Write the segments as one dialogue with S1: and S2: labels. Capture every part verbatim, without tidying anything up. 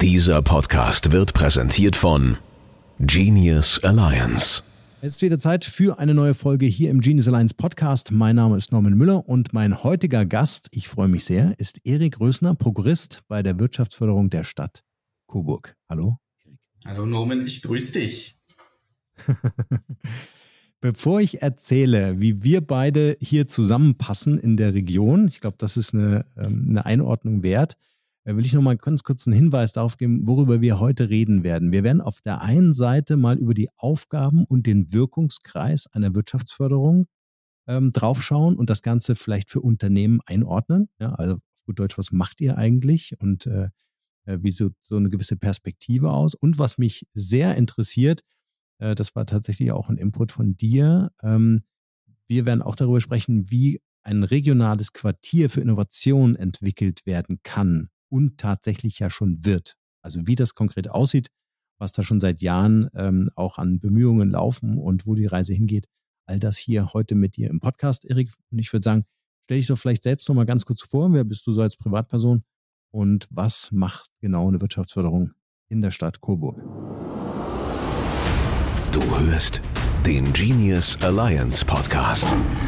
S1: Dieser Podcast wird präsentiert von Genius Alliance.
S2: Es ist wieder Zeit für eine neue Folge hier im Genius Alliance Podcast. Mein Name ist Norman Müller und mein heutiger Gast, ich freue mich sehr, ist Erik Rösner, Prokurist bei der Wirtschaftsförderung der Stadt Coburg. Hallo, Erik.
S3: Hallo Norman, ich grüße dich.
S2: Bevor ich erzähle, wie wir beide hier zusammenpassen in der Region, ich glaube, das ist eine, eine Einordnung wert, will ich noch mal ganz kurz einen Hinweis darauf geben, worüber wir heute reden werden. Wir werden auf der einen Seite mal über die Aufgaben und den Wirkungskreis einer Wirtschaftsförderung ähm, draufschauen und das Ganze vielleicht für Unternehmen einordnen. Ja, also auf gut Deutsch, was macht ihr eigentlich und äh, wie sieht so eine gewisse Perspektive aus? Und was mich sehr interessiert, äh, das war tatsächlich auch ein Input von dir, ähm, wir werden auch darüber sprechen, wie ein regionales Quartier für Innovation entwickelt werden kann und tatsächlich ja schon wird. Also wie das konkret aussieht, was da schon seit Jahren ähm, auch an Bemühungen laufen und wo die Reise hingeht. All das hier heute mit dir im Podcast, Erik. Und ich würde sagen, stell dich doch vielleicht selbst noch mal ganz kurz vor. Wer bist du so als Privatperson und was macht genau eine Wirtschaftsförderung in der Stadt Coburg?
S1: Du hörst den Genius Alliance Podcast.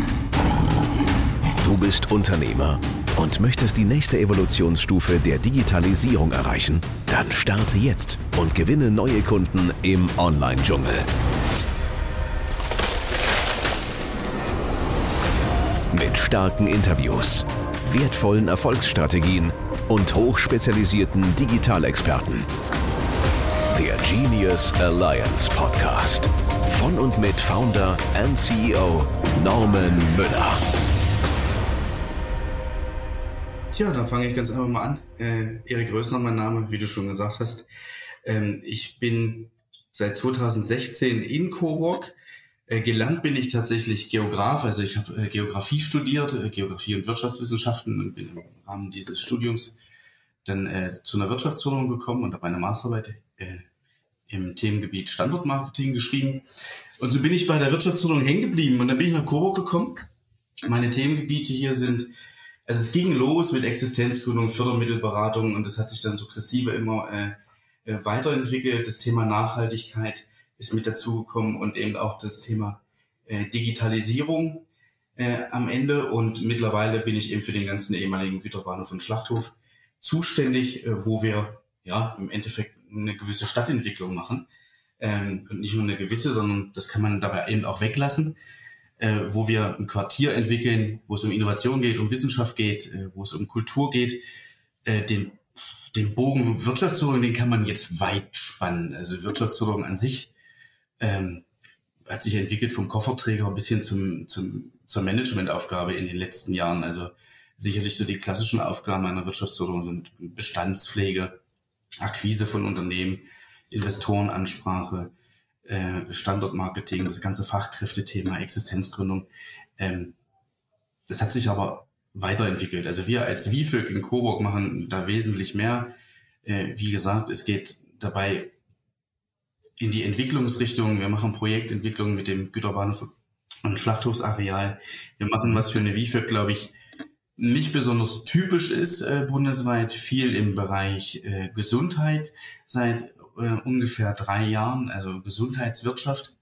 S1: Du bist Unternehmer und möchtest die nächste Evolutionsstufe der Digitalisierung erreichen? Dann starte jetzt und gewinne neue Kunden im Online-Dschungel. Mit starken Interviews, wertvollen Erfolgsstrategien und hochspezialisierten Digitalexperten. Der Genius Alliance Podcast. Von und mit Founder und C E O Norman Müller.
S3: Tja, dann fange ich ganz einfach mal an. Äh, Erik Rösner, mein Name, wie du schon gesagt hast. Ähm, ich bin seit zweitausendsechzehn in Coburg. Äh, gelernt bin ich tatsächlich Geograf. Also ich habe äh, Geografie studiert, äh, Geografie und Wirtschaftswissenschaften und bin im Rahmen dieses Studiums dann äh, zu einer Wirtschaftsförderung gekommen und habe eine Masterarbeit äh, im Themengebiet Standortmarketing geschrieben. Und so bin ich bei der Wirtschaftsförderung hängen geblieben und dann bin ich nach Coburg gekommen. Meine Themengebiete hier sind, also es ging los mit Existenzgründung, Fördermittelberatung und das hat sich dann sukzessive immer äh, weiterentwickelt. Das Thema Nachhaltigkeit ist mit dazugekommen und eben auch das Thema äh, Digitalisierung äh, am Ende. Und mittlerweile bin ich eben für den ganzen ehemaligen Güterbahnhof und Schlachthof zuständig, äh, wo wir ja im Endeffekt eine gewisse Stadtentwicklung machen. Ähm, und nicht nur eine gewisse, sondern das kann man dabei eben auch weglassen. Äh, wo wir ein Quartier entwickeln, wo es um Innovation geht, um Wissenschaft geht, äh, wo es um Kultur geht. Äh, den, den Bogen Wirtschaftsförderung, den kann man jetzt weit spannen. Also Wirtschaftsförderung an sich ähm, hat sich entwickelt vom Kofferträger bis hin zum, zum, zur Managementaufgabe in den letzten Jahren. Also sicherlich so die klassischen Aufgaben einer Wirtschaftsförderung sind Bestandspflege, Akquise von Unternehmen, Investorenansprache, Standortmarketing, das ganze Fachkräftethema, Existenzgründung. Ähm, das hat sich aber weiterentwickelt. Also wir als W I F Ö G in Coburg machen da wesentlich mehr. Äh, wie gesagt, es geht dabei in die Entwicklungsrichtung. Wir machen Projektentwicklung mit dem Güterbahnhof und Schlachthofsareal. Wir machen, was für eine W I F Ö G, glaube ich, nicht besonders typisch ist äh, bundesweit, viel im Bereich äh, Gesundheit seit Uh, ungefähr drei Jahren, also Gesundheitswirtschaft.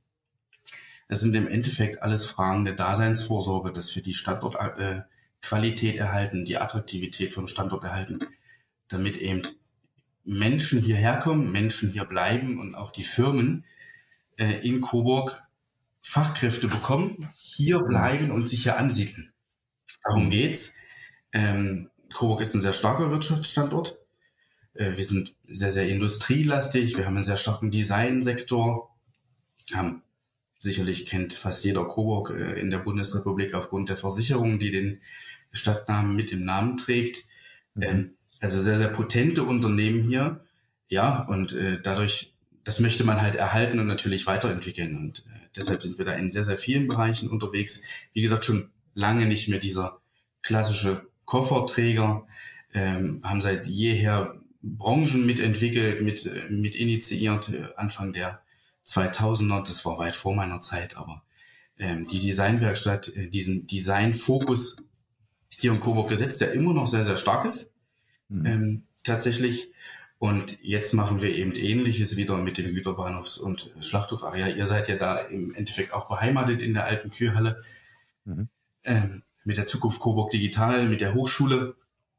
S3: Das sind im Endeffekt alles Fragen der Daseinsvorsorge, dass wir die Standortqualität äh, erhalten, die Attraktivität vom Standort erhalten, damit eben Menschen hierher kommen, Menschen hier bleiben und auch die Firmen äh, in Coburg Fachkräfte bekommen, hier bleiben und sich hier ansiedeln. Darum geht's. Ähm, Coburg ist ein sehr starker Wirtschaftsstandort. Wir sind sehr, sehr industrielastig. Wir haben einen sehr starken Designsektor. Haben, sicherlich kennt fast jeder Coburg in der Bundesrepublik aufgrund der Versicherung, die den Stadtnamen mit im Namen trägt. Mhm. Also sehr, sehr potente Unternehmen hier. Ja, und dadurch, das möchte man halt erhalten und natürlich weiterentwickeln. Und deshalb sind wir da in sehr, sehr vielen Bereichen unterwegs. Wie gesagt, schon lange nicht mehr dieser klassische Kofferträger. Ähm, haben seit jeher Branchen mitentwickelt, mit, mit initiiert, Anfang der zweitausender, das war weit vor meiner Zeit, aber ähm, die Designwerkstatt, äh, diesen Designfokus hier in Coburg gesetzt, der immer noch sehr, sehr stark ist, mhm. ähm, tatsächlich. Und jetzt machen wir eben Ähnliches wieder mit dem Güterbahnhofs- und Schlachthofareal. Ihr seid ja da im Endeffekt auch beheimatet in der alten Kühlhalle. Mhm. Ähm, mit der Zukunft Coburg Digital, mit der Hochschule.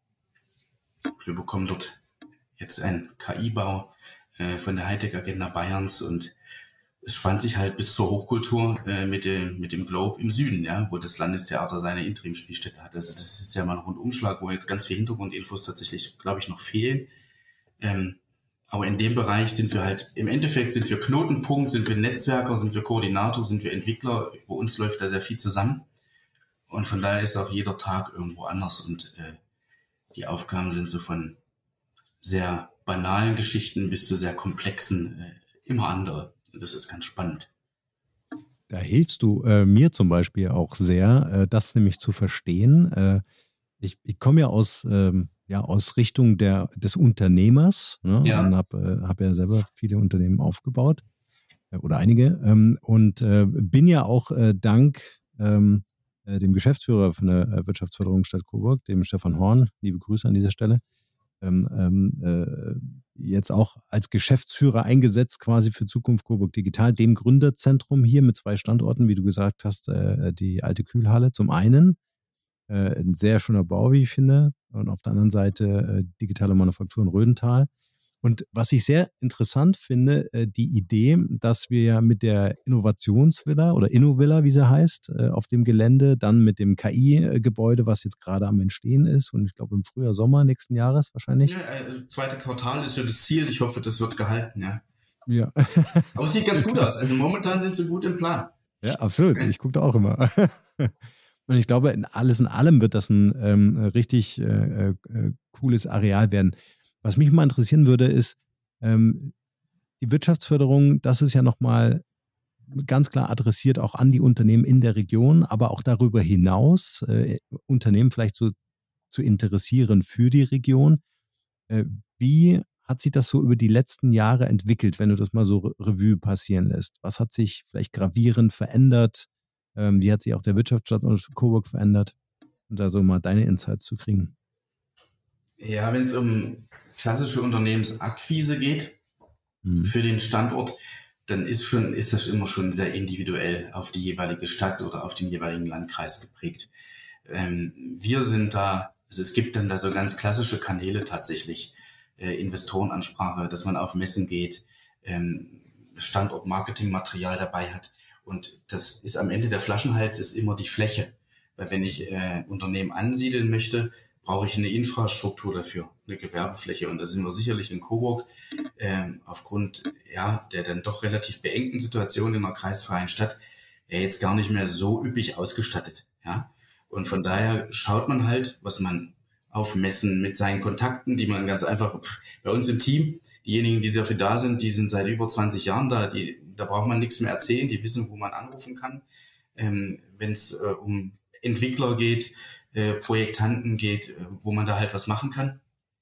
S3: Wir bekommen dort jetzt einen K I-Bau äh, von der Hightech-Agenda Bayerns und es spannt sich halt bis zur Hochkultur äh, mit dem mit dem Globe im Süden, ja, wo das Landestheater seine Interimsspielstätte hat. Also das ist jetzt ja mal ein Rundumschlag, wo jetzt ganz viel Hintergrundinfos tatsächlich, glaube ich, noch fehlen. Ähm, aber in dem Bereich sind wir halt, im Endeffekt sind wir Knotenpunkt, sind wir Netzwerker, sind wir Koordinator, sind wir Entwickler. Bei uns läuft da sehr viel zusammen. Und von daher ist auch jeder Tag irgendwo anders. Und äh, die Aufgaben sind so von sehr banalen Geschichten bis zu sehr komplexen, äh, immer andere. Das ist ganz spannend.
S2: Da hilfst du äh, mir zum Beispiel auch sehr, äh, das nämlich zu verstehen. Äh, ich, ich komme ja aus, ähm, ja aus Richtung der, des Unternehmers, ne?
S3: Ja.
S2: Und habe äh, hab ja selber viele Unternehmen aufgebaut äh, oder einige ähm, und äh, bin ja auch äh, dank ähm, äh, dem Geschäftsführer von der äh, Wirtschaftsförderung Stadt Coburg, dem Stefan Horn, liebe Grüße an dieser Stelle, ähm, ähm, äh, jetzt auch als Geschäftsführer eingesetzt quasi für Zukunft Coburg Digital, dem Gründerzentrum hier mit zwei Standorten, wie du gesagt hast, äh, die alte Kühlhalle zum einen, äh, ein sehr schöner Bau, wie ich finde, und auf der anderen Seite äh, digitale Manufaktur in Rödental. Und was ich sehr interessant finde, äh, die Idee, dass wir ja mit der Innovationsvilla oder Innovilla, wie sie heißt, äh, auf dem Gelände, dann mit dem K I-Gebäude, was jetzt gerade am Entstehen ist und ich glaube im Frühjahr, Sommer nächsten Jahres wahrscheinlich.
S3: Ja, also zweite Quartal ist ja das Ziel. Ich hoffe, das wird gehalten, ja.
S2: Ja.
S3: Aber es sieht ganz gut aus. Also momentan sind sie gut im Plan.
S2: Ja, absolut. Ich gucke da auch immer. Und ich glaube, in alles in allem wird das ein ähm, richtig äh, äh, cooles Areal werden. Was mich mal interessieren würde, ist, ähm, die Wirtschaftsförderung, das ist ja nochmal ganz klar adressiert auch an die Unternehmen in der Region, aber auch darüber hinaus, äh, Unternehmen vielleicht so zu interessieren für die Region. Äh, wie hat sich das so über die letzten Jahre entwickelt, wenn du das mal so Revue passieren lässt? Was hat sich vielleicht gravierend verändert? Ähm, wie hat sich auch der Wirtschaftsstandort Coburg verändert? Und da so mal deine Insights zu kriegen.
S3: Ja, wenn es um klassische Unternehmensakquise geht, hm. für den Standort, dann ist schon, ist das immer schon sehr individuell auf die jeweilige Stadt oder auf den jeweiligen Landkreis geprägt. Ähm, wir sind da, also es gibt dann da so ganz klassische Kanäle tatsächlich, äh, Investorenansprache, dass man auf Messen geht, ähm, Standort-Marketing-Material dabei hat. Und das ist am Ende der Flaschenhals ist immer die Fläche. Weil wenn ich äh, Unternehmen ansiedeln möchte, brauche ich eine Infrastruktur dafür, eine Gewerbefläche. Und da sind wir sicherlich in Coburg ähm, aufgrund ja der dann doch relativ beengten Situation in einer kreisfreien Stadt ja jetzt gar nicht mehr so üppig ausgestattet. Ja, und von daher schaut man halt, was man auf Messen mit seinen Kontakten, die man ganz einfach bei uns im Team, diejenigen, die dafür da sind, die sind seit über zwanzig Jahren da. Die, da braucht man nichts mehr erzählen. Die wissen, wo man anrufen kann. Ähm, wenn es äh, um Entwickler geht, äh, Projektanten geht, äh, wo man da halt was machen kann.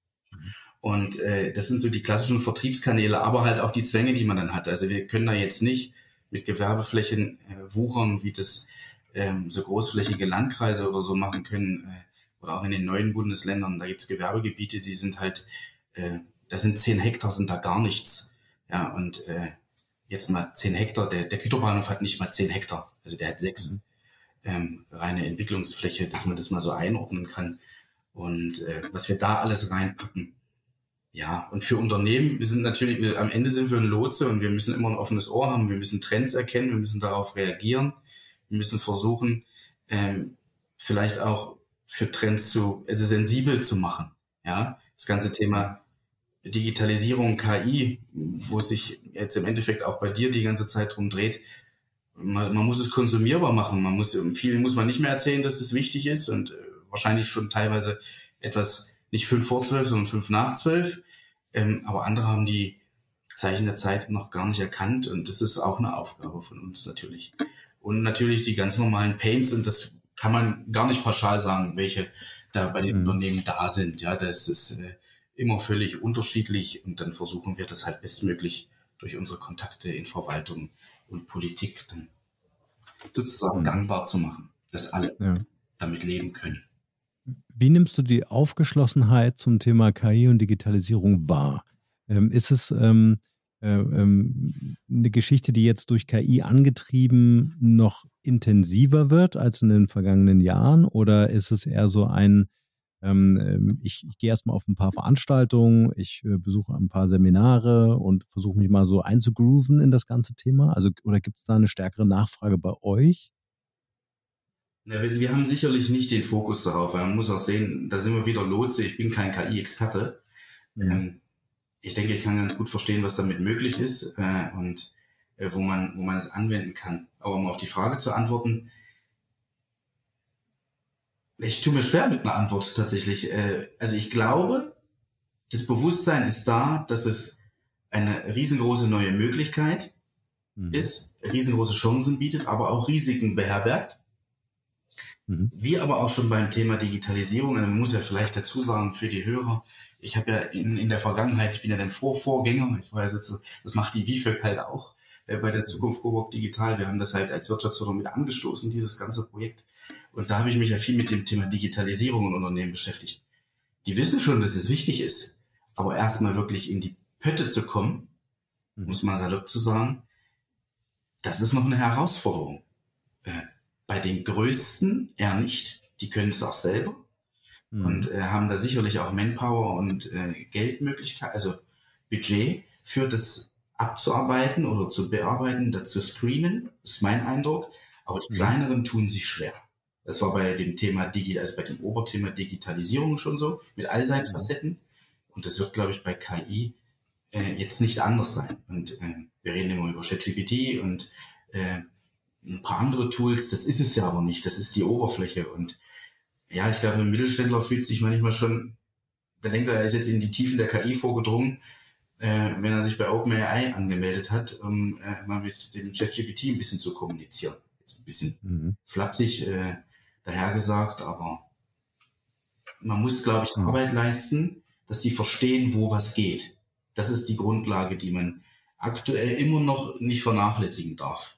S3: Und äh, das sind so die klassischen Vertriebskanäle, aber halt auch die Zwänge, die man dann hat. Also wir können da jetzt nicht mit Gewerbeflächen äh, wuchern, wie das ähm, so großflächige Landkreise oder so machen können. Äh, oder auch in den neuen Bundesländern, da gibt's Gewerbegebiete, die sind halt, äh, da sind zehn Hektar, sind da gar nichts. Ja, und äh, jetzt mal zehn Hektar, der, der Güterbahnhof hat nicht mal zehn Hektar, also der hat sechs. Mhm. Ähm, reine Entwicklungsfläche, dass man das mal so einordnen kann. Und äh, was wir da alles reinpacken. Ja, und für Unternehmen, wir sind natürlich, wir, am Ende sind wir ein Lotse und wir müssen immer ein offenes Ohr haben, wir müssen Trends erkennen, wir müssen darauf reagieren, wir müssen versuchen, ähm, vielleicht auch für Trends zu, also sensibel zu machen. Ja, das ganze Thema Digitalisierung, K I, wo sich jetzt im Endeffekt auch bei dir die ganze Zeit drum dreht, man, man muss es konsumierbar machen. Man muss, vielen muss man nicht mehr erzählen, dass es wichtig ist und äh, wahrscheinlich schon teilweise etwas, nicht fünf vor zwölf, sondern fünf nach zwölf. Ähm, aber andere haben die Zeichen der Zeit noch gar nicht erkannt und das ist auch eine Aufgabe von uns natürlich. Und natürlich die ganz normalen Pains und das kann man gar nicht pauschal sagen, welche da bei den mhm. Unternehmen da sind. Ja, das ist äh, immer völlig unterschiedlich und dann versuchen wir das halt bestmöglich durch unsere Kontakte in Verwaltung und Politik dann sozusagen mhm. gangbar zu machen, dass alle ja. damit leben können.
S2: Wie nimmst du die Aufgeschlossenheit zum Thema K I und Digitalisierung wahr? Ähm, ist es ähm, äh, ähm, eine Geschichte, die jetzt durch K I angetrieben noch intensiver wird als in den vergangenen Jahren? Oder ist es eher so ein, ähm, ich, ich gehe erstmal auf ein paar Veranstaltungen, ich äh, besuche ein paar Seminare und versuche mich mal so einzugrooven in das ganze Thema? Also, oder gibt es da eine stärkere Nachfrage bei euch?
S3: Ja, wir, wir haben sicherlich nicht den Fokus darauf, weil man muss auch sehen, da sind wir wieder Lotse, ich bin kein K I-Experte. Mhm. Ähm, ich denke, ich kann ganz gut verstehen, was damit möglich ist äh, und äh, wo man wo man es anwenden kann. Aber um auf die Frage zu antworten, ich tue mir schwer mit einer Antwort tatsächlich. Äh, also ich glaube, das Bewusstsein ist da, dass es eine riesengroße neue Möglichkeit mhm. ist, riesengroße Chancen bietet, aber auch Risiken beherbergt. Mhm. Wir aber auch schon beim Thema Digitalisierung, man muss ja vielleicht dazu sagen für die Hörer, ich habe ja in, in der Vergangenheit, ich bin ja der Vor Vorgänger, ich war ja sozusagen, das macht die W I F Ö K halt auch äh, bei der Zukunft Coburg Digital. Wir haben das halt als Wirtschaftsförderung mit angestoßen, dieses ganze Projekt. Und da habe ich mich ja viel mit dem Thema Digitalisierung in Unternehmen beschäftigt. Die wissen schon, dass es wichtig ist, aber erstmal wirklich in die Pötte zu kommen, mhm. muss man salopp zu sagen, das ist noch eine Herausforderung. Äh, bei den Größten eher nicht, die können es auch selber. Und äh, haben da sicherlich auch Manpower und äh, Geldmöglichkeit, also Budget für das abzuarbeiten oder zu bearbeiten, das zu screenen, ist mein Eindruck. Aber die kleineren tun sich schwer. Das war bei dem Thema Digi, also bei dem Oberthema Digitalisierung schon so, mit all seinen Facetten. Und das wird, glaube ich, bei K I äh, jetzt nicht anders sein. Und äh, wir reden immer über ChatGPT und äh, ein paar andere Tools, das ist es ja aber nicht. Das ist die Oberfläche. Und ja, ich glaube, ein Mittelständler fühlt sich manchmal schon, der denkt, er ist jetzt in die Tiefen der K I vorgedrungen, äh, wenn er sich bei OpenAI angemeldet hat, um äh, mal mit dem ChatGPT ein bisschen zu kommunizieren. Jetzt ein bisschen mhm. flapsig äh, dahergesagt, aber man muss, glaube ich, mhm. Arbeit leisten, dass die verstehen, wo was geht. Das ist die Grundlage, die man aktuell immer noch nicht vernachlässigen darf.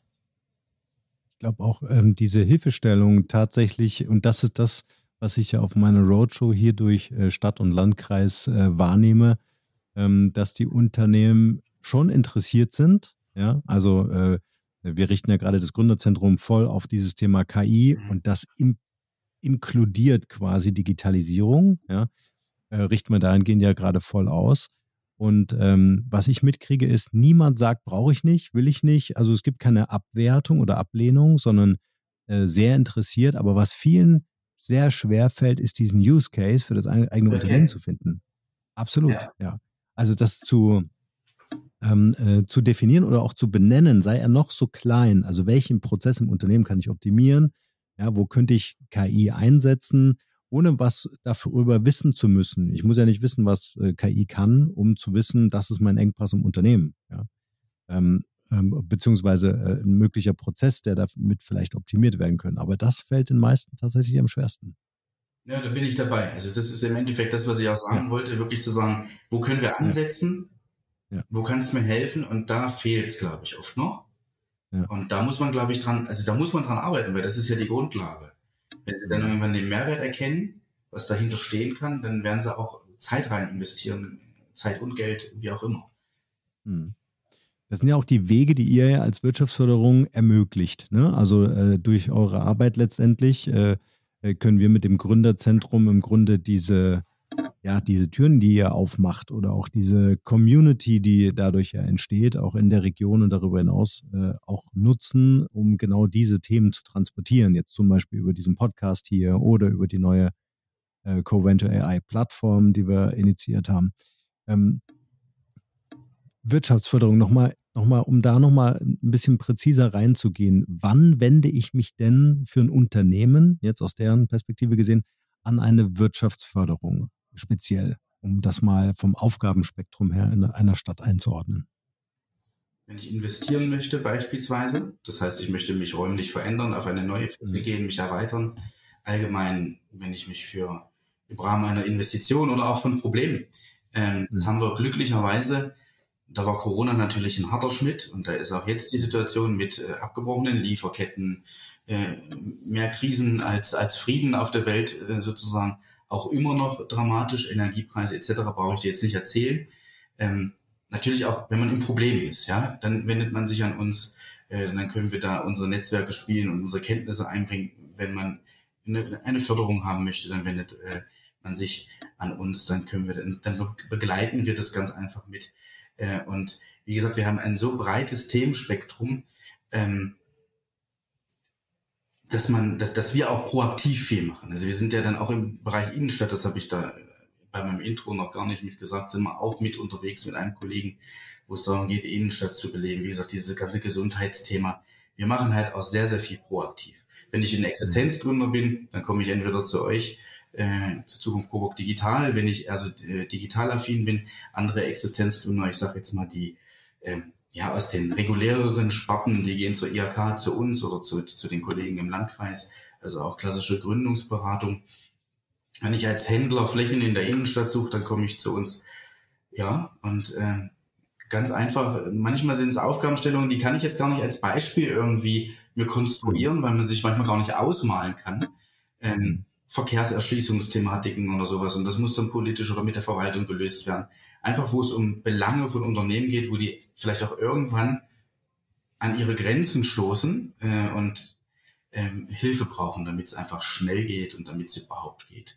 S2: Ich glaube auch ähm, diese Hilfestellung tatsächlich, und das ist das, was ich ja auf meiner Roadshow hier durch äh, Stadt und Landkreis äh, wahrnehme, ähm, dass die Unternehmen schon interessiert sind. Ja, also äh, wir richten ja gerade das Gründerzentrum voll auf dieses Thema K I und das im, inkludiert quasi Digitalisierung. Ja, äh, richten wir dahingehend ja gerade voll aus. Und ähm, was ich mitkriege ist, niemand sagt, brauche ich nicht, will ich nicht. Also es gibt keine Abwertung oder Ablehnung, sondern äh, sehr interessiert. Aber was vielen sehr schwer fällt, ist diesen Use Case für das eigene okay. Unternehmen zu finden. Absolut, ja. ja. Also das zu, ähm, äh, zu definieren oder auch zu benennen, sei er noch so klein. Also welchen Prozess im Unternehmen kann ich optimieren? Ja, wo könnte ich K I einsetzen, ohne was darüber wissen zu müssen? Ich muss ja nicht wissen, was äh, K I kann, um zu wissen, das ist mein Engpass im Unternehmen. Ja. Ähm, ähm, beziehungsweise äh, ein möglicher Prozess, der damit vielleicht optimiert werden können. Aber das fällt den meisten tatsächlich am schwersten.
S3: Ja, da bin ich dabei. Also das ist im Endeffekt das, was ich auch sagen ja. wollte, wirklich zu sagen, wo können wir ansetzen, ja. Ja. wo kann es mir helfen? Und da fehlt es, glaube ich, oft noch. Ja. Und da muss man, glaube ich, dran, also da muss man dran arbeiten, weil das ist ja die Grundlage. Wenn sie dann irgendwann den Mehrwert erkennen, was dahinter stehen kann, dann werden sie auch Zeit rein investieren, Zeit und Geld, wie auch immer.
S2: Hm. Das sind ja auch die Wege, die ihr ja als Wirtschaftsförderung ermöglicht. Ne? Also äh, durch eure Arbeit letztendlich äh, können wir mit dem Gründerzentrum im Grunde diese, ja, diese Türen, die ihr aufmacht oder auch diese Community, die dadurch ja entsteht, auch in der Region und darüber hinaus äh, auch nutzen, um genau diese Themen zu transportieren. Jetzt zum Beispiel über diesen Podcast hier oder über die neue äh, CoVenture A I-Plattform, die wir initiiert haben. Ähm, Wirtschaftsförderung nochmal, noch mal, um da nochmal ein bisschen präziser reinzugehen. Wann wende ich mich denn für ein Unternehmen, jetzt aus deren Perspektive gesehen, an eine Wirtschaftsförderung speziell, um das mal vom Aufgabenspektrum her in einer Stadt einzuordnen?
S3: Wenn ich investieren möchte beispielsweise, das heißt, ich möchte mich räumlich verändern, auf eine neue Fläche mhm. gehen, mich erweitern. Allgemein, wenn ich mich für im Rahmen einer Investition oder auch von Problemen, ähm, mhm. das haben wir glücklicherweise. Da war Corona natürlich ein harter Schnitt und da ist auch jetzt die Situation mit äh, abgebrochenen Lieferketten, äh, mehr Krisen als als Frieden auf der Welt äh, sozusagen auch immer noch dramatisch, Energiepreise et cetera brauche ich dir jetzt nicht erzählen. Ähm, natürlich auch, wenn man im Problem ist, ja, dann wendet man sich an uns, äh, dann können wir da unsere Netzwerke spielen und unsere Kenntnisse einbringen. Wenn man eine, eine Förderung haben möchte, dann wendet äh, man sich an uns, dann können wir, dann begleiten wir das ganz einfach mit. Äh, und wie gesagt, wir haben ein so breites Themenspektrum, ähm, dass man, dass, dass wir auch proaktiv viel machen. Also wir sind ja dann auch im Bereich Innenstadt, das habe ich da bei meinem Intro noch gar nicht mitgesagt, sind wir auch mit unterwegs mit einem Kollegen, wo es darum geht, die Innenstadt zu beleben. Wie gesagt, dieses ganze Gesundheitsthema. Wir machen halt auch sehr, sehr viel proaktiv. Wenn ich ein Existenzgründer bin, dann komme ich entweder zu euch, äh, zur Zukunft Coburg Digital. Wenn ich also äh, digital affin bin, andere Existenzgründer, ich sage jetzt mal die, äh, ja, aus den reguläreren Sparten, die gehen zur I H K, zu uns oder zu, zu den Kollegen im Landkreis, also auch klassische Gründungsberatung. Wenn ich als Händler Flächen in der Innenstadt suche, dann komme ich zu uns. Ja, und äh, ganz einfach, manchmal sind es Aufgabenstellungen, die kann ich jetzt gar nicht als Beispiel irgendwie mir konstruieren, weil man sich manchmal gar nicht ausmalen kann. Ähm, Verkehrserschließungsthematiken oder sowas. Und das muss dann politisch oder mit der Verwaltung gelöst werden. Einfach, wo es um Belange von Unternehmen geht, wo die vielleicht auch irgendwann an ihre Grenzen stoßen äh, und ähm, Hilfe brauchen, damit es einfach schnell geht und damit es überhaupt geht.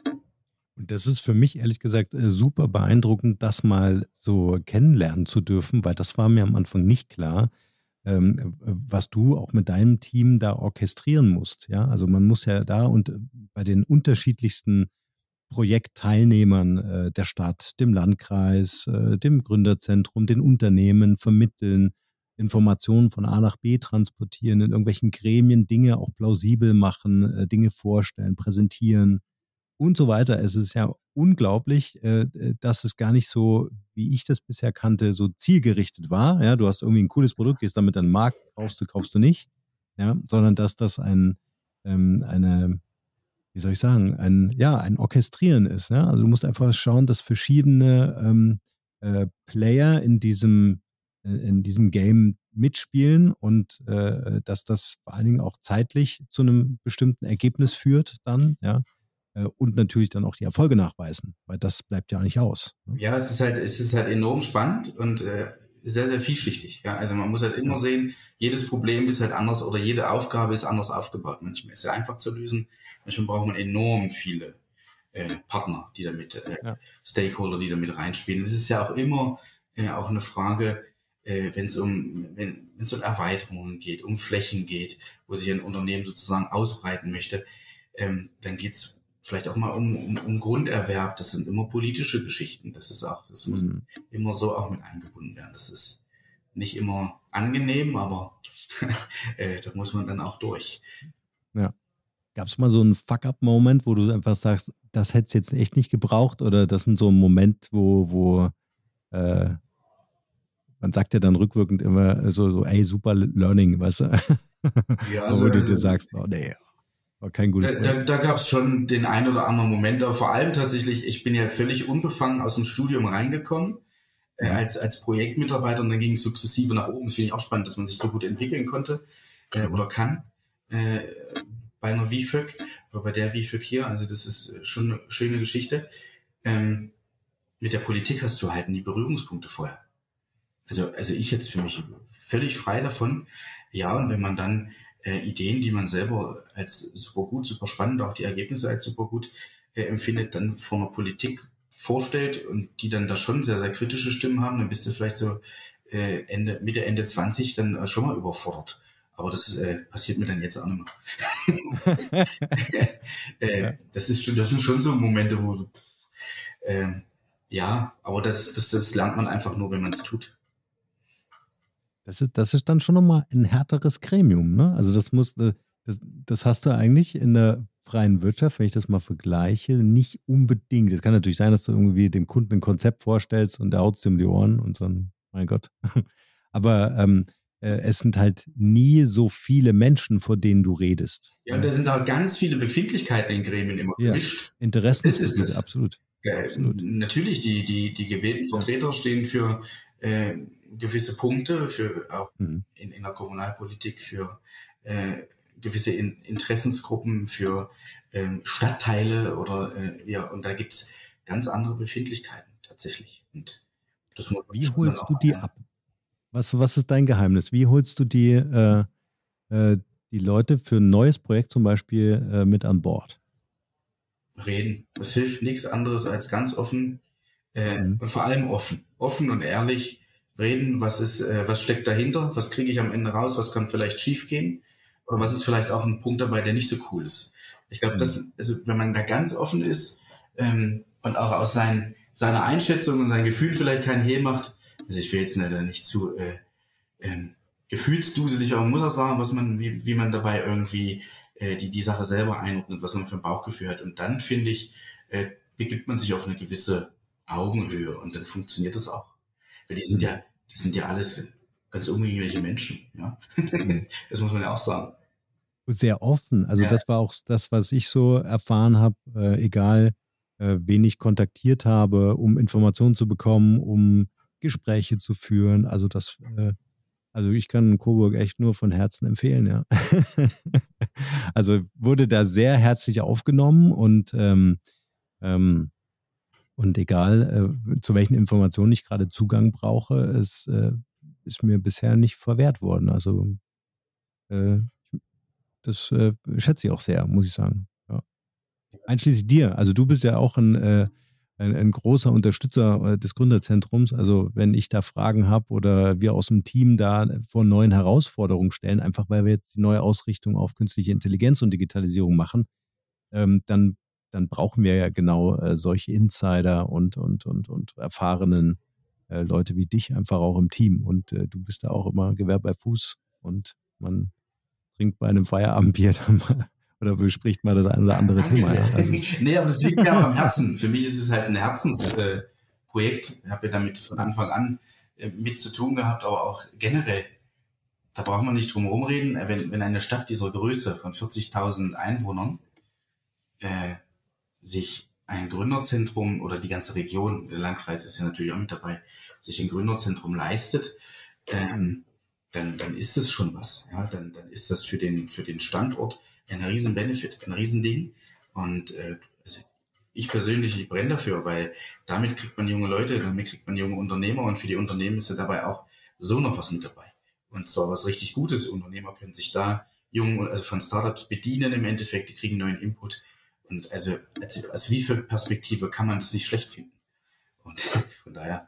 S2: Und das ist für mich ehrlich gesagt super beeindruckend, das mal so kennenlernen zu dürfen, weil das war mir am Anfang nicht klar, ähm, was du auch mit deinem Team da orchestrieren musst. Ja, also man muss ja da und bei den unterschiedlichsten Projektteilnehmern äh, der Stadt, dem Landkreis, äh, dem Gründerzentrum, den Unternehmen vermitteln, Informationen von A nach B transportieren, in irgendwelchen Gremien Dinge auch plausibel machen, äh, Dinge vorstellen, präsentieren und so weiter. Es ist ja unglaublich, äh, dass es gar nicht so, wie ich das bisher kannte, so zielgerichtet war. Ja, du hast irgendwie ein cooles Produkt, gehst damit an den Markt, kaufst du, kaufst du nicht. Ja, sondern dass das ein, ähm, eine, wie soll ich sagen, ein, ja, ein Orchestrieren ist. Ja? Also du musst einfach schauen, dass verschiedene ähm, äh, Player in diesem, äh, in diesem Game mitspielen und äh, dass das vor allen Dingen auch zeitlich zu einem bestimmten Ergebnis führt dann, ja. Und natürlich dann auch die Erfolge nachweisen, weil das bleibt ja nicht aus. Ne?
S3: Ja, es ist halt, es ist halt enorm spannend und äh, sehr, sehr vielschichtig. Ja, also man muss halt immer sehen, jedes Problem ist halt anders oder jede Aufgabe ist anders aufgebaut. Manchmal ist es einfach zu lösen, manchmal braucht man enorm viele äh, Partner, die damit, äh, ja. Stakeholder, die damit reinspielen. Es ist ja auch immer äh, auch eine Frage, äh, wenn es um, wenn es um Erweiterungen geht, um Flächen geht, wo sich ein Unternehmen sozusagen ausbreiten möchte, ähm, dann geht's vielleicht auch mal um, um, um Grunderwerb. Das sind immer politische Geschichten. Das ist auch, das muss mhm. immer so auch mit eingebunden werden. Das ist nicht immer angenehm, aber äh, da muss man dann auch durch.
S2: Ja. Gab es mal so einen Fuck-up-Moment, wo du einfach sagst, das hätte es jetzt echt nicht gebraucht, oder das ist so ein Moment, wo, wo äh, man sagt ja dann rückwirkend immer so, so ey, super Learning, weißt du? Ja, also, wo du dir sagst, oh nee, war kein gutes
S3: Da, da, da gab es schon den einen oder anderen Moment, aber vor allem tatsächlich, ich bin ja völlig unbefangen aus dem Studium reingekommen, äh, als, als Projektmitarbeiter, und dann ging es sukzessive nach oben. Das finde ich auch spannend, dass man sich so gut entwickeln konnte äh, oder kann äh, bei einer V F Ö C oder bei der V F Ö C hier. Also das ist schon eine schöne Geschichte. Ähm, mit der Politik hast du halt nie Berührungspunkte vorher. Also, also ich jetzt für mich völlig frei davon. Ja, und wenn man dann Äh, Ideen, die man selber als super gut, super spannend, auch die Ergebnisse als super gut äh, empfindet, dann vor einer Politik vorstellt und die dann da schon sehr, sehr kritische Stimmen haben, dann bist du vielleicht so äh, Ende, Mitte, Ende zwanzig dann äh, schon mal überfordert. Aber das äh, passiert mir dann jetzt auch nicht mehr. äh, ja. das, ist, das sind schon so Momente, wo äh, ja, aber das, das, das lernt man einfach nur, wenn man es tut.
S2: Das ist, das ist dann schon nochmal ein härteres Gremium, ne? Also das muss, das, das hast du eigentlich in der freien Wirtschaft, wenn ich das mal vergleiche, nicht unbedingt. Es kann natürlich sein, dass du irgendwie dem Kunden ein Konzept vorstellst und der haut es dir um die Ohren und dann, mein Gott. Aber ähm, äh, es sind halt nie so viele Menschen, vor denen du redest.
S3: Ja, und da sind auch ganz viele Befindlichkeiten in Gremien immer gemischt.
S2: Ja, Interessen
S3: das ist das.
S2: Absolut.
S3: Äh, absolut. Natürlich, die, die, die gewählten Vertreter ja. stehen für äh, gewisse Punkte, für auch mhm. in, in der Kommunalpolitik, für äh, gewisse in, Interessensgruppen, für ähm, Stadtteile oder äh, ja, und da gibt's ganz andere Befindlichkeiten tatsächlich. Und Das muss man
S2: Wie
S3: schon
S2: holst
S3: dann
S2: du
S3: auch
S2: die
S3: lernen.
S2: ab? Was, was ist dein Geheimnis? Wie holst du die, äh, äh, die Leute für ein neues Projekt zum Beispiel äh, mit an Bord?
S3: Reden. Es hilft nichts anderes als ganz offen äh,
S2: Mhm.
S3: und vor allem offen. Offen und ehrlich reden, was ist, äh, was steckt dahinter, was kriege ich am Ende raus, was kann vielleicht schief gehen oder was ist vielleicht auch ein Punkt dabei, der nicht so cool ist. Ich glaube, das, also wenn man da ganz offen ist ähm, und auch aus sein, seiner Einschätzung und seinem Gefühl vielleicht keinen Hehl macht, also ich will jetzt nicht, nicht zu äh, ähm, gefühlsduselig, aber man muss auch sagen, was man, wie, wie man dabei irgendwie äh, die, die Sache selber einordnet, was man für ein Bauchgefühl hat. Und dann, finde ich, äh, begibt man sich auf eine gewisse Augenhöhe und dann funktioniert das auch. Weil die sind ja, die sind ja alles ganz umgängliche Menschen, ja. Das muss man ja auch sagen.
S2: Sehr offen. Also
S3: Ja.
S2: das war auch das, was ich so erfahren habe, äh, egal äh, wen ich kontaktiert habe, um Informationen zu bekommen, um Gespräche zu führen. Also das, äh, also ich kann Coburg echt nur von Herzen empfehlen, ja. Also wurde da sehr herzlich aufgenommen und ähm, ähm, und egal äh, zu welchen Informationen ich gerade Zugang brauche, es äh, ist mir bisher nicht verwehrt worden. Also äh, das äh, schätze ich auch sehr, muss ich sagen. Ja. Einschließlich dir. Also du bist ja auch ein, äh, ein, ein großer Unterstützer äh, des Gründerzentrums. Also wenn ich da Fragen habe oder wir aus dem Team da vor neuen Herausforderungen stellen, einfach weil wir jetzt die neue Ausrichtung auf künstliche Intelligenz und Digitalisierung machen, ähm, dann, dann brauchen wir ja genau äh, solche Insider und, und, und, und erfahrenen äh, Leute wie dich einfach auch im Team. Und äh, du bist da auch immer Gewehr bei Fuß und man trinkt bei einem Feierabendbier dann mal oder bespricht mal das ein oder andere
S3: Danke
S2: Thema.
S3: sehr.
S2: Ja. Also es,
S3: Nee, aber das liegt mir auch am Herzen. Für mich ist es halt ein Herzensprojekt. Äh, Projekt. Ich habe ja damit von Anfang an äh, mit zu tun gehabt, aber auch generell. Da braucht man nicht drum herum reden. Äh, Wenn, wenn eine Stadt dieser Größe von vierzigtausend Einwohnern äh, sich ein Gründerzentrum oder die ganze Region, der Landkreis ist ja natürlich auch mit dabei, sich ein Gründerzentrum leistet, ähm, dann, dann ist es schon was. Ja, dann, dann ist das für den, für den Standort ein riesen Benefit, ein Riesending. Und äh, also ich persönlich, ich brenne dafür, weil damit kriegt man junge Leute, damit kriegt man junge Unternehmer und für die Unternehmen ist ja dabei auch so noch was mit dabei. Und zwar was richtig Gutes. Unternehmer können sich da jung, also von Startups bedienen im Endeffekt, die kriegen neuen Input. Und also als, als wie für Perspektive kann man das nicht schlecht finden. Und von daher.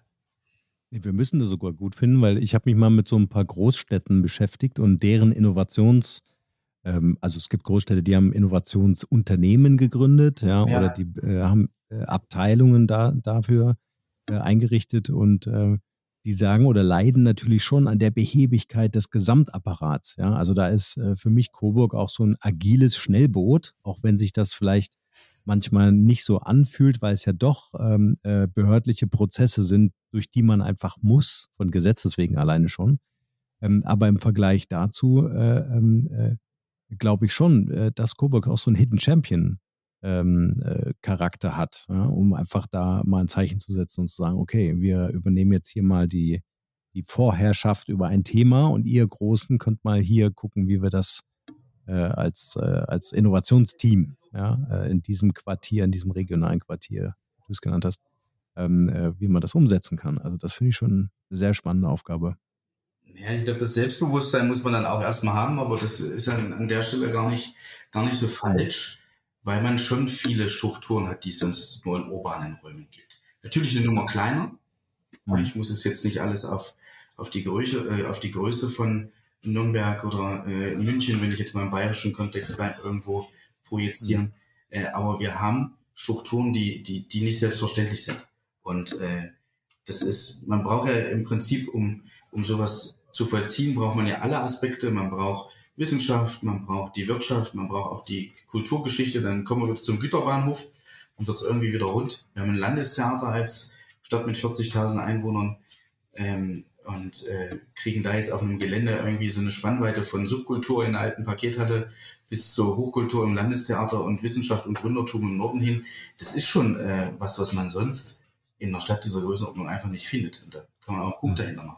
S2: wir müssen das sogar gut finden, weil ich habe mich mal mit so ein paar Großstädten beschäftigt und deren Innovations, ähm, also es gibt Großstädte, die haben Innovationsunternehmen gegründet, ja,
S3: Ja.
S2: oder die äh, haben äh, Abteilungen da dafür äh, eingerichtet und äh, die sagen oder leiden natürlich schon an der Behebigkeit des Gesamtapparats. Ja, also da ist äh, für mich Coburg auch so ein agiles Schnellboot, auch wenn sich das vielleicht manchmal nicht so anfühlt, weil es ja doch ähm, äh, behördliche Prozesse sind, durch die man einfach muss, von Gesetzes wegen alleine schon. Ähm, aber im Vergleich dazu äh, äh, glaube ich schon, äh, dass Coburg auch so einen Hidden Champion ähm, äh, Charakter hat, ja, um einfach da mal ein Zeichen zu setzen und zu sagen, okay, wir übernehmen jetzt hier mal die, die Vorherrschaft über ein Thema und ihr Großen könnt mal hier gucken, wie wir das äh, als, äh, als Innovationsteam, ja, äh, in diesem Quartier, in diesem regionalen Quartier, wie du es genannt hast, ähm, äh, wie man das umsetzen kann. Also das finde ich schon eine sehr spannende Aufgabe.
S3: Ja, ich glaube, das Selbstbewusstsein muss man dann auch erstmal haben, aber das ist an, an der Stelle gar nicht, gar nicht so falsch, weil man schon viele Strukturen hat, die es sonst nur in urbanen Räumen gibt. Natürlich eine Nummer kleiner, aber ich muss es jetzt nicht alles auf, auf, die, Größe, äh, auf die Größe von Nürnberg oder äh, München, wenn ich jetzt mal im bayerischen Kontext bleibe, irgendwo projizieren. Mhm. Äh, aber wir haben Strukturen, die, die, die nicht selbstverständlich sind. Und äh, das ist, man braucht ja im Prinzip, um, um sowas zu vollziehen, braucht man ja alle Aspekte. Man braucht Wissenschaft, man braucht die Wirtschaft, man braucht auch die Kulturgeschichte. Dann kommen wir wieder zum Güterbahnhof und wird es irgendwie wieder rund. Wir haben ein Landestheater als Stadt mit vierzigtausend Einwohnern ähm, und äh, kriegen da jetzt auf einem Gelände irgendwie so eine Spannweite von Subkultur in der alten Pakethalle bis zur Hochkultur im Landestheater und Wissenschaft und Gründertum im Norden hin. Das ist schon äh, was, was man sonst in einer Stadt dieser Größenordnung einfach nicht findet. Und da kann man auch einen Punkt dahinter machen.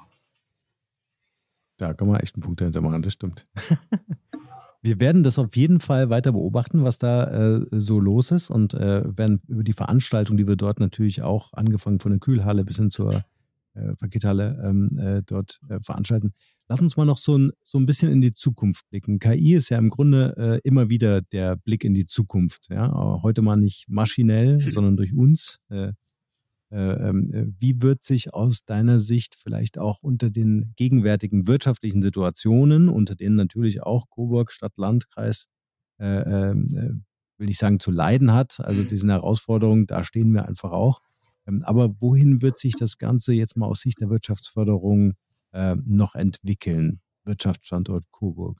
S2: Da kann man echt einen Punkt dahinter machen, das stimmt. Wir werden das auf jeden Fall weiter beobachten, was da äh, so los ist und äh, werden über die Veranstaltung, die wir dort natürlich auch angefangen von der Kühlhalle bis hin zur äh, Pakethalle ähm, äh, dort äh, veranstalten. Lass uns mal noch so ein, so ein bisschen in die Zukunft blicken. K I ist ja im Grunde äh, immer wieder der Blick in die Zukunft. Ja? Aber heute mal nicht maschinell, sondern durch uns. Äh, äh, äh, wie wird sich aus deiner Sicht vielleicht auch unter den gegenwärtigen wirtschaftlichen Situationen, unter denen natürlich auch Coburg, Stadt, Landkreis, äh, äh, will ich sagen, zu leiden hat, also diesen Herausforderungen, da stehen wir einfach auch. Ähm, aber wohin wird sich das Ganze jetzt mal aus Sicht der Wirtschaftsförderung äh, noch entwickeln? Wirtschaftsstandort Coburg.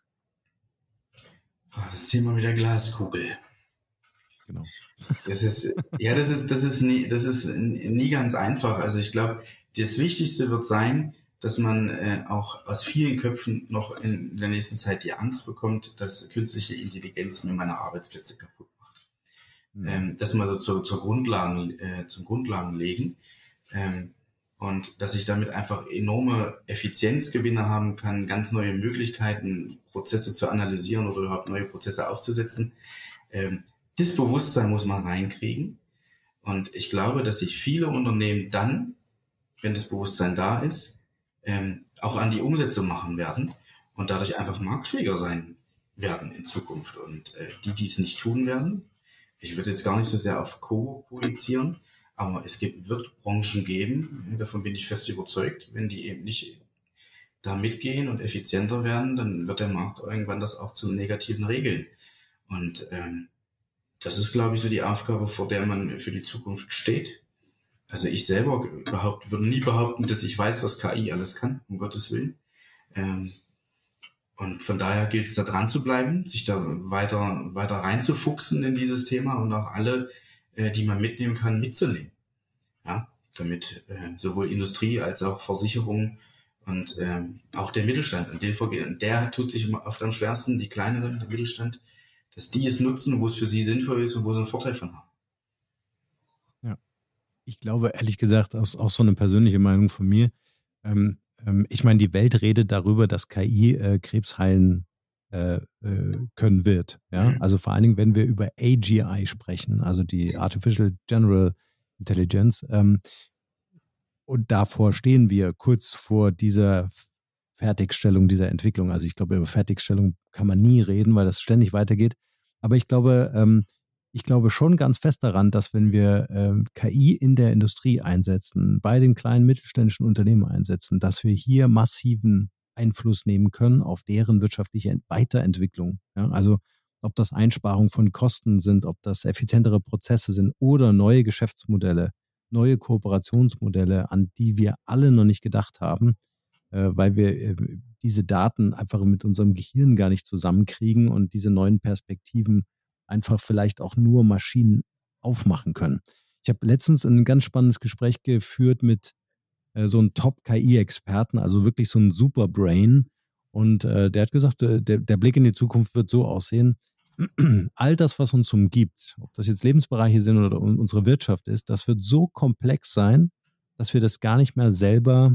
S3: Das Thema mit der Glaskugel.
S2: Genau.
S3: Das ist, ja, das ist, das ist nie, das ist nie ganz einfach. Also ich glaube, das Wichtigste wird sein, dass man äh, auch aus vielen Köpfen noch in der nächsten Zeit die Angst bekommt, dass künstliche Intelligenz mir meine Arbeitsplätze kaputt macht. Mhm. Ähm, das mal so zur, zur Grundlagen, äh, zum Grundlagen legen. Ähm, und dass ich damit einfach enorme Effizienzgewinne haben kann, ganz neue Möglichkeiten, Prozesse zu analysieren oder überhaupt neue Prozesse aufzusetzen. Ähm, das Bewusstsein muss man reinkriegen. Und ich glaube, dass sich viele Unternehmen dann, wenn das Bewusstsein da ist, ähm, auch an die Umsetzung machen werden und dadurch einfach marktfähiger sein werden in Zukunft. Und äh, die, die es nicht tun werden, ich würde jetzt gar nicht so sehr auf Coburg projizieren, aber es gibt, wird Branchen geben, davon bin ich fest überzeugt, wenn die eben nicht da mitgehen und effizienter werden, dann wird der Markt irgendwann das auch zum Negativen regeln. Und ähm, das ist, glaube ich, so die Aufgabe, vor der man für die Zukunft steht. Also ich selber behaupt, würde nie behaupten, dass ich weiß, was K I alles kann, um Gottes Willen. Ähm, und von daher gilt es, da dran zu bleiben, sich da weiter, weiter reinzufuchsen in dieses Thema und auch alle, äh, die man mitnehmen kann, mitzunehmen. Ja, damit äh, sowohl Industrie als auch Versicherung und ähm, auch der Mittelstand, und den vorgehen, der tut sich oft am schwersten, die kleineren, der Mittelstand, dass die es nutzen, wo es für sie sinnvoll ist und wo sie einen Vorteil von haben.
S2: Ja, ich glaube, ehrlich gesagt, aus, auch so eine persönliche Meinung von mir, ähm, ähm, ich meine, die Welt redet darüber, dass K I äh, Krebs heilen äh, äh, können wird. Ja? Mhm. Also vor allen Dingen, wenn wir über A G I sprechen, also die Artificial General Intelligence, ähm, und davor stehen wir kurz vor dieser Fertigstellung dieser Entwicklung. Also ich glaube, über Fertigstellung kann man nie reden, weil das ständig weitergeht. Aber ich glaube, ähm, ich glaube schon ganz fest daran, dass wenn wir ähm, K I in der Industrie einsetzen, bei den kleinen mittelständischen Unternehmen einsetzen, dass wir hier massiven Einfluss nehmen können auf deren wirtschaftliche Weiterentwicklung. Ja? Also ob das Einsparungen von Kosten sind, ob das effizientere Prozesse sind oder neue Geschäftsmodelle, neue Kooperationsmodelle, an die wir alle noch nicht gedacht haben, äh, weil wir äh, diese Daten einfach mit unserem Gehirn gar nicht zusammenkriegen und diese neuen Perspektiven einfach vielleicht auch nur Maschinen aufmachen können. Ich habe letztens ein ganz spannendes Gespräch geführt mit äh, so einem Top-K I-Experten, also wirklich so ein Superbrain. Und äh, der hat gesagt, äh, der, der Blick in die Zukunft wird so aussehen, all das, was uns umgibt, ob das jetzt Lebensbereiche sind oder unsere Wirtschaft ist, das wird so komplex sein, dass wir das gar nicht mehr selber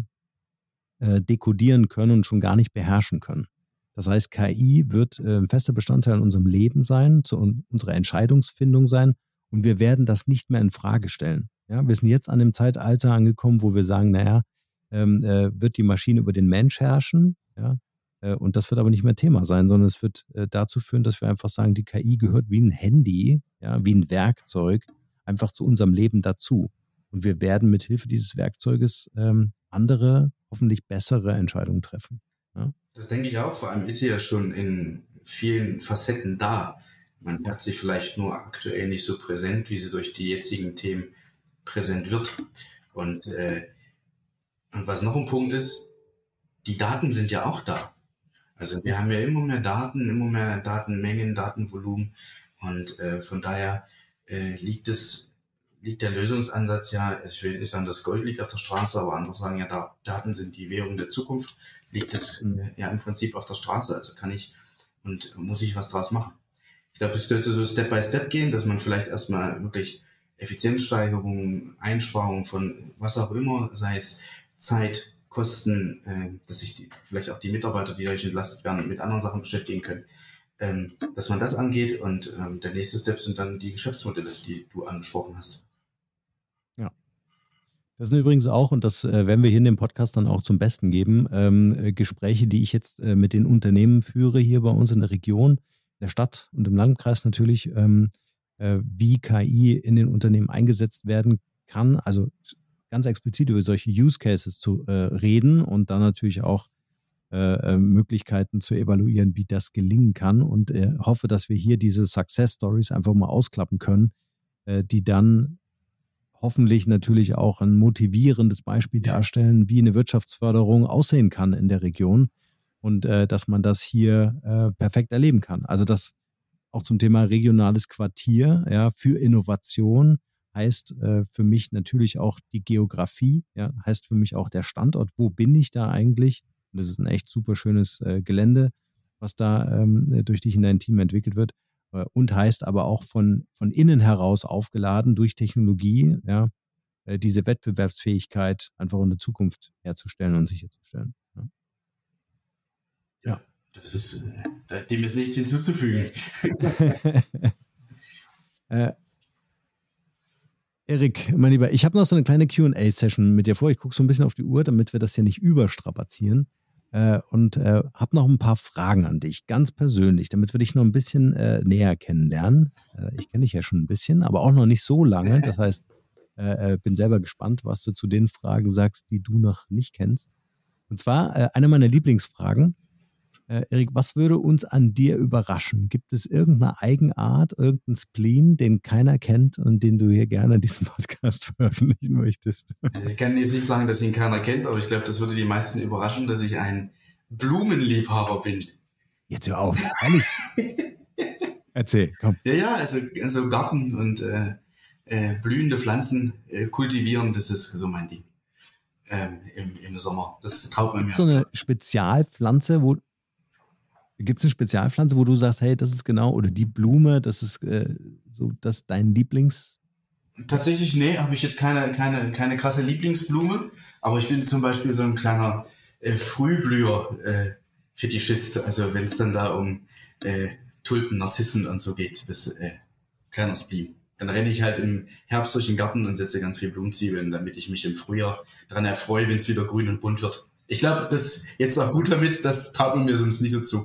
S2: äh, dekodieren können und schon gar nicht beherrschen können. Das heißt, K I wird äh, ein fester Bestandteil in unserem Leben sein, zu un- unserer Entscheidungsfindung sein, und wir werden das nicht mehr in Frage stellen. Ja, wir sind jetzt an dem Zeitalter angekommen, wo wir sagen, naja, ähm, äh, wird die Maschine über den Mensch herrschen, ja, äh, und das wird aber nicht mehr Thema sein, sondern es wird äh, dazu führen, dass wir einfach sagen, die K I gehört wie ein Handy, ja, wie ein Werkzeug einfach zu unserem Leben dazu. Und wir werden mit Hilfe dieses Werkzeuges ähm, andere, hoffentlich bessere Entscheidungen treffen. Ja?
S3: Das denke ich auch. Vor allem ist sie ja schon in vielen Facetten da. Man hat sie vielleicht nur aktuell nicht so präsent, wie sie durch die jetzigen Themen präsent wird. Und, äh, und was noch ein Punkt ist, die Daten sind ja auch da. Also wir haben ja immer mehr Daten, immer mehr Datenmengen, Datenvolumen. Und äh, von daher äh, liegt es, liegt der Lösungsansatz ja, ich will nicht sagen, das Gold liegt auf der Straße, aber andere sagen ja, da, Daten sind die Währung der Zukunft, liegt es äh, ja im Prinzip auf der Straße. Also kann ich und muss ich was draus machen. Ich glaube, es sollte so Step by Step gehen, dass man vielleicht erstmal wirklich Effizienzsteigerungen, Einsparungen von was auch immer, sei es Zeit, Kosten, äh, dass sich die, vielleicht auch die Mitarbeiter, die dadurch entlastet werden, mit anderen Sachen beschäftigen können, ähm, dass man das angeht. Und ähm, der nächste Step sind dann die Geschäftsmodelle, die du angesprochen hast.
S2: Ja, Das sind übrigens auch, und das äh, werden wir hier in dem Podcast dann auch zum Besten geben, ähm, äh, Gespräche, die ich jetzt äh, mit den Unternehmen führe, hier bei uns in der Region, der Stadt und im Landkreis natürlich, ähm, äh, wie K I in den Unternehmen eingesetzt werden kann. Also ganz explizit über solche Use Cases zu äh, reden und dann natürlich auch äh, Möglichkeiten zu evaluieren, wie das gelingen kann. Und äh, hoffe, dass wir hier diese Success Stories einfach mal ausklappen können, äh, die dann hoffentlich natürlich auch ein motivierendes Beispiel darstellen, wie eine Wirtschaftsförderung aussehen kann in der Region und äh, dass man das hier äh, perfekt erleben kann. Also das auch zum Thema regionales Quartier, ja, für Innovation heißt äh, für mich natürlich auch die Geografie, ja, heißt für mich auch der Standort. Wo bin ich da eigentlich? Und das ist ein echt super schönes äh, Gelände, was da ähm, durch dich in dein Team entwickelt wird. Äh, und heißt aber auch von, von innen heraus aufgeladen durch Technologie, ja, äh, diese Wettbewerbsfähigkeit einfach in der Zukunft herzustellen und sicherzustellen. Ja,
S3: ja das ist, äh, dem ist nichts hinzuzufügen.
S2: äh, Erik, mein Lieber, ich habe noch so eine kleine Q und A-Session mit dir vor. Ich gucke so ein bisschen auf die Uhr, damit wir das hier nicht überstrapazieren. Äh, und äh, habe noch ein paar Fragen an dich, ganz persönlich, damit wir dich noch ein bisschen äh, näher kennenlernen. Äh, ich kenne dich ja schon ein bisschen, aber auch noch nicht so lange. Das heißt, äh, bin selber gespannt, was du zu den Fragen sagst, die du noch nicht kennst. Und zwar äh, eine meiner Lieblingsfragen. Äh, Erik, was würde uns an dir überraschen? Gibt es irgendeine Eigenart, irgendeinen Spleen, den keiner kennt und den du hier gerne in diesem Podcast veröffentlichen möchtest?
S3: Also ich kann jetzt nicht sagen, dass ihn keiner kennt, aber ich glaube, das würde die meisten überraschen, dass ich ein Blumenliebhaber bin.
S2: Jetzt hör auf, ehrlich. Erzähl, komm.
S3: Ja, ja, also, also Garten und äh, äh, blühende Pflanzen äh, kultivieren, das ist so mein Ding ähm, im, im Sommer. Das traut man mir.
S2: So eine Spezialpflanze, wo gibt es eine Spezialpflanze, wo du sagst, hey, das ist genau, oder die Blume, das ist äh, so, das ist dein Lieblings?
S3: Tatsächlich, nee, habe ich jetzt keine, keine, keine krasse Lieblingsblume, aber ich bin zum Beispiel so ein kleiner äh, Frühblüher äh, Fetischist, also wenn es dann da um äh, Tulpen, Narzissen und so geht, das äh, kleiner Spleen. Dann renne ich halt im Herbst durch den Garten und setze ganz viel Blumenzwiebeln, damit ich mich im Frühjahr daran erfreue, wenn es wieder grün und bunt wird. Ich glaube, das jetzt auch gut damit, das traut man mir sonst nicht so zu.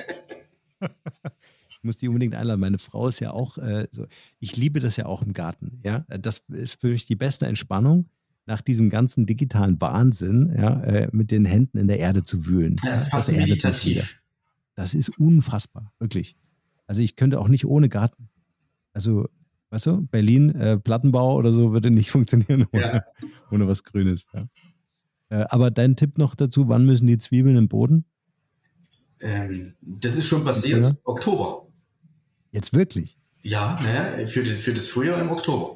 S2: Ich muss die unbedingt einladen. Meine Frau ist ja auch äh, so, ich liebe das ja auch im Garten. Ja, das ist für mich die beste Entspannung, nach diesem ganzen digitalen Wahnsinn, ja, äh, mit den Händen in der Erde zu wühlen.
S3: Das ist
S2: ja,
S3: fast meditativ.
S2: Das ist unfassbar, wirklich. Also ich könnte auch nicht ohne Garten. Also, weißt du, Berlin, äh, Plattenbau oder so würde nicht funktionieren ohne, ja. ohne was Grünes. Ja. Äh, aber dein Tipp noch dazu, wann müssen die Zwiebeln im Boden?
S3: Ähm, das ist schon passiert, ja. Oktober.
S2: Jetzt wirklich?
S3: Ja, naja, für das, für das Frühjahr im Oktober.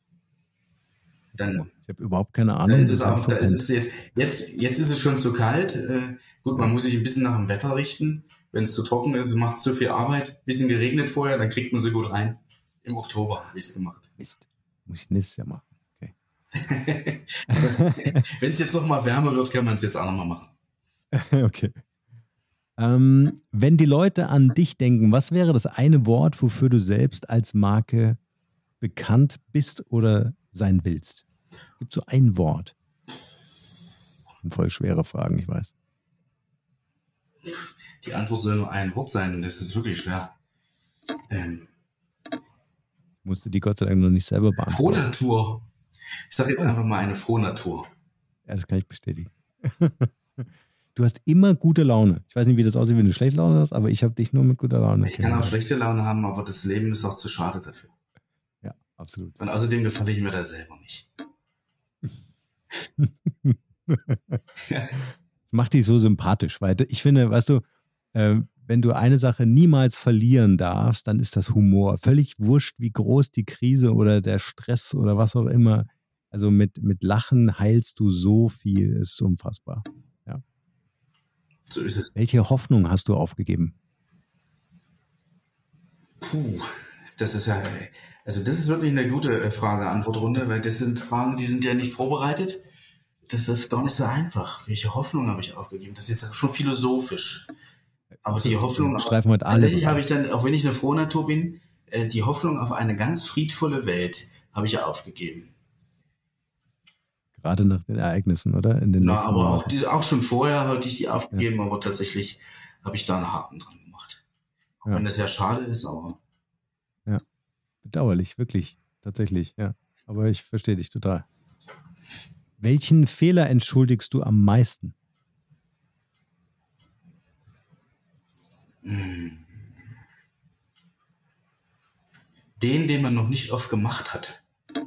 S3: Dann,
S2: ich habe überhaupt keine Ahnung.
S3: Da ist es auch, da ist es jetzt, jetzt, jetzt ist es schon zu kalt. Äh, gut, man muss sich ein bisschen nach dem Wetter richten. Wenn es zu trocken ist, macht es zu viel Arbeit. Bisschen geregnet vorher, dann kriegt man sie gut rein. Im Oktober habe ich es gemacht.
S2: Mist. Muss ich nächstes Jahr machen. Okay.
S3: Wenn es jetzt noch mal wärmer wird, kann man es jetzt auch noch mal machen.
S2: Okay. Ähm, wenn die Leute an dich denken, was wäre das eine Wort, wofür du selbst als Marke bekannt bist oder sein willst? Gibt es so ein Wort? Das sind voll schwere Fragen, ich weiß.
S3: Die Antwort soll nur ein Wort sein, das ist wirklich schwer. Ähm,
S2: musste die Gott sei Dank noch nicht selber beantworten.
S3: Frohnatur. Ich sage jetzt einfach mal eine Frohnatur.
S2: Ja, das kann ich bestätigen. Du hast immer gute Laune. Ich weiß nicht, wie das aussieht, wenn du schlechte Laune hast, aber ich habe dich nur mit guter Laune.
S3: Ich kann auch schlechte Laune haben, aber das Leben ist auch zu schade dafür.
S2: Ja, absolut.
S3: Und außerdem gefalle ich mir da selber nicht.
S2: Das macht dich so sympathisch, weil ich finde, weißt du, äh, wenn du eine Sache niemals verlieren darfst, dann ist das Humor. Völlig wurscht, wie groß die Krise oder der Stress oder was auch immer. Also mit, mit Lachen heilst du so viel, ist unfassbar. Ja.
S3: So ist es.
S2: Welche Hoffnung hast du aufgegeben?
S3: Puh, das ist ja, also das ist wirklich eine gute Frage-Antwort-Runde, weil das sind Fragen, die sind ja nicht vorbereitet. Das ist gar nicht so einfach. Welche Hoffnung habe ich aufgegeben? Das ist jetzt schon philosophisch. Aber die Hoffnung, auf, tatsächlich habe ich dann, auch wenn ich eine Frohnatur bin, äh, die Hoffnung auf eine ganz friedvolle Welt habe ich ja aufgegeben.
S2: gerade nach den Ereignissen, oder? In den
S3: Na,
S2: nächsten
S3: aber
S2: Monaten.
S3: auch, diese, auch schon vorher hatte ich die aufgegeben, ja. aber tatsächlich habe ich da einen Haken dran gemacht. Auch ja. wenn das ja schade ist, aber...
S2: Ja, bedauerlich, wirklich, tatsächlich, ja. Aber ich verstehe dich total. Welchen Fehler entschuldigst du am meisten?
S3: Den, den man noch nicht oft gemacht hat.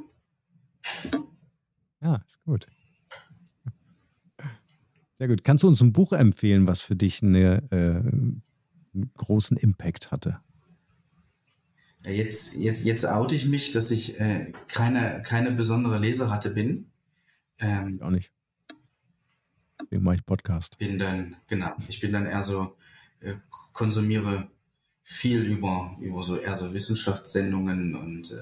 S2: Ja, ist gut. Sehr gut. Kannst du uns ein Buch empfehlen, was für dich eine, äh, einen großen Impact hatte?
S3: Ja, jetzt, jetzt, jetzt oute ich mich, dass ich äh, keine, keine besondere Leseratte bin. Ähm,
S2: ich auch nicht. Deswegen mache ich Podcast.
S3: Bin dann, genau, ich bin dann eher so, äh, konsumiere viel über, über so eher so Wissenschaftssendungen und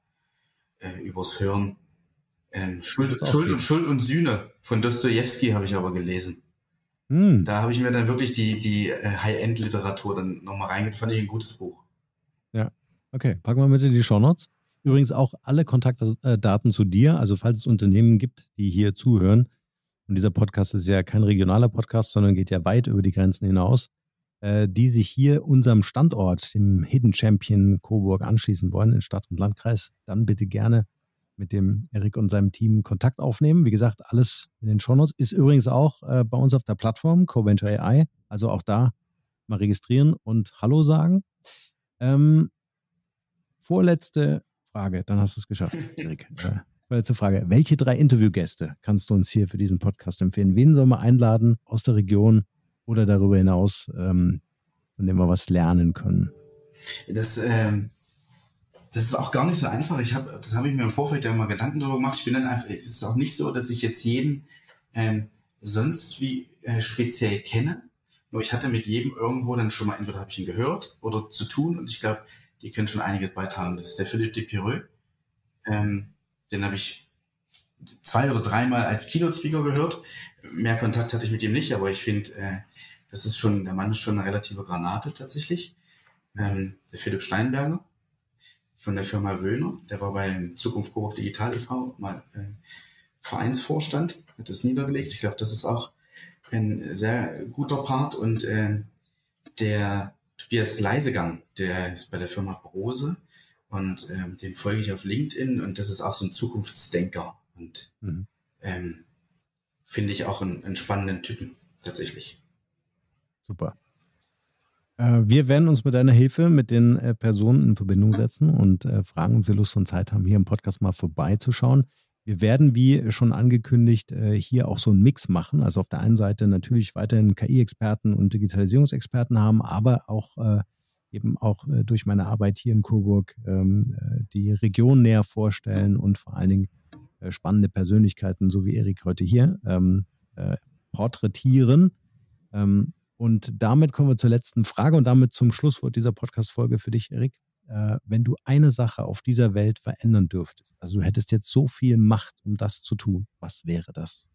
S3: äh, äh, übers Hören. Ähm, Schuld, Schuld, und, Schuld und Sühne von Dostojewski habe ich aber gelesen. Hm. Da habe ich mir dann wirklich die, die äh, High-End-Literatur dann nochmal reingetan. Fand ich ein gutes Buch.
S2: Ja, okay. Packen wir mit in die Shownotes. Übrigens auch alle Kontaktdaten zu dir. Also falls es Unternehmen gibt, die hier zuhören. Und dieser Podcast ist ja kein regionaler Podcast, sondern geht ja weit über die Grenzen hinaus. Äh, die sich hier unserem Standort, dem Hidden Champion Coburg, anschließen wollen in Stadt und Landkreis, dann bitte gerne mit dem Erik und seinem Team Kontakt aufnehmen. Wie gesagt, alles in den Shownotes. Ist übrigens auch äh, bei uns auf der Plattform CoVenture A I. Also auch da mal registrieren und Hallo sagen. Ähm, vorletzte Frage, dann hast du es geschafft, Erik. äh, vorletzte Frage. Welche drei Interviewgäste kannst du uns hier für diesen Podcast empfehlen? Wen sollen wir einladen aus der Region oder darüber hinaus, ähm, von dem wir was lernen können?
S3: Das, ähm Das ist auch gar nicht so einfach. Ich habe, das habe ich mir im Vorfeld ja mal Gedanken darüber gemacht. Ich bin dann einfach, es ist auch nicht so, dass ich jetzt jeden ähm, sonst wie äh, speziell kenne. Nur ich hatte mit jedem irgendwo dann schon mal, entweder habe ich ihn gehört oder zu tun. Und ich glaube, die können schon einiges beitragen. Das ist der Philippe Depireux. Ähm, den habe ich zwei oder dreimal als Keynote-Speaker gehört. Mehr Kontakt hatte ich mit ihm nicht, aber ich finde, äh, das ist schon, der Mann ist schon eine relative Granate tatsächlich. Ähm, der Philipp Steinberger von der Firma Wöhner, der war bei Zukunft Coburg Digital e V mal äh, Vereinsvorstand, hat das niedergelegt. Ich glaube, das ist auch ein sehr guter Part. Und äh, der Tobias Leisegang, der ist bei der Firma Brose und ähm, dem folge ich auf LinkedIn und das ist auch so ein Zukunftsdenker und mhm. ähm, finde ich auch einen, einen spannenden Typen tatsächlich.
S2: Super. Wir werden uns mit deiner Hilfe mit den Personen in Verbindung setzen und fragen, ob sie Lust und Zeit haben, hier im Podcast mal vorbeizuschauen. Wir werden, wie schon angekündigt, hier auch so einen Mix machen. Also auf der einen Seite natürlich weiterhin K I-Experten und Digitalisierungsexperten haben, aber auch eben auch durch meine Arbeit hier in Coburg die Region näher vorstellen und vor allen Dingen spannende Persönlichkeiten, so wie Erik heute hier, porträtieren. Und damit kommen wir zur letzten Frage und damit zum Schlusswort dieser Podcast-Folge für dich, Erik. Äh, wenn du eine Sache auf dieser Welt verändern dürftest, also du hättest jetzt so viel Macht, um das zu tun, was wäre das?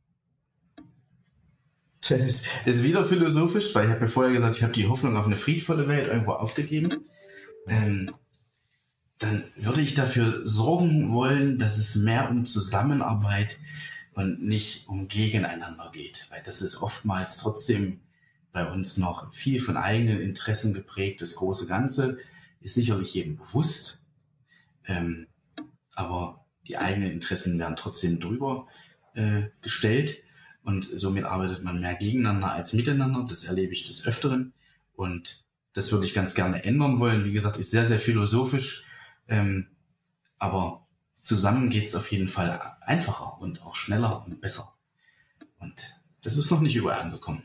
S3: Das ist, das ist wieder philosophisch, weil ich habe ja vorher gesagt, ich habe die Hoffnung auf eine friedvolle Welt irgendwo aufgegeben. Ähm, dann würde ich dafür sorgen wollen, dass es mehr um Zusammenarbeit und nicht um Gegeneinander geht. Weil das ist oftmals trotzdem bei uns noch viel von eigenen Interessen geprägt. Das große Ganze ist sicherlich jedem bewusst, ähm, aber die eigenen Interessen werden trotzdem drüber äh, gestellt und somit arbeitet man mehr gegeneinander als miteinander. Das erlebe ich des Öfteren und das würde ich ganz gerne ändern wollen. Wie gesagt, ist sehr, sehr philosophisch, ähm, aber zusammen geht es auf jeden Fall einfacher und auch schneller und besser. Und das ist noch nicht überall angekommen.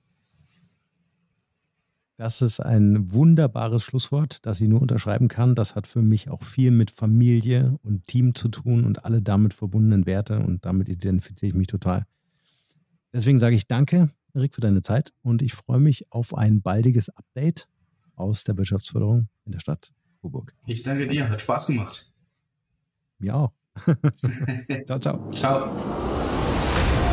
S2: Das ist ein wunderbares Schlusswort, das ich nur unterschreiben kann. Das hat für mich auch viel mit Familie und Team zu tun und alle damit verbundenen Werte und damit identifiziere ich mich total. Deswegen sage ich danke, Erik, für deine Zeit und ich freue mich auf ein baldiges Update aus der Wirtschaftsförderung in der Stadt Coburg.
S3: Ich danke dir, hat Spaß gemacht.
S2: Mir auch. Ciao, ciao.
S3: Ciao.